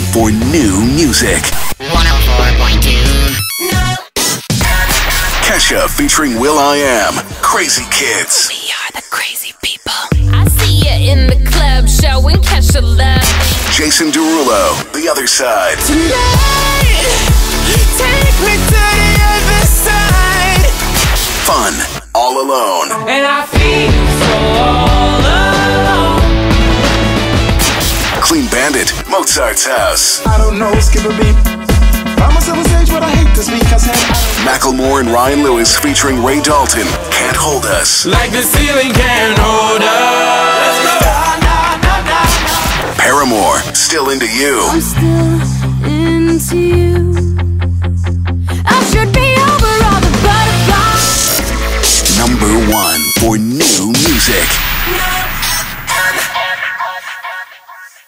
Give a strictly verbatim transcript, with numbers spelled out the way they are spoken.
for new music. one oh four point two Kesha featuring Will I Am, Crazy Kids. We are the crazy people. I see you in the club showing Kesha love. Jason Derulo, The Other Side. Tonight, take me to the other side. Fun, All Alone. And I feel so all alone. Clean Bandit, Mozart's House. I don't know, skip a beat. Found myself on stage, but I hate this week. I said, Macklemore and Ryan Lewis featuring Ray Dalton, Can't Hold Us. like the ceiling can't hold us. Let's go. Nah, nah, nah, nah. Paramore, Still Into You. I'm still into you. I should be over all the butterflies. Number one for new music.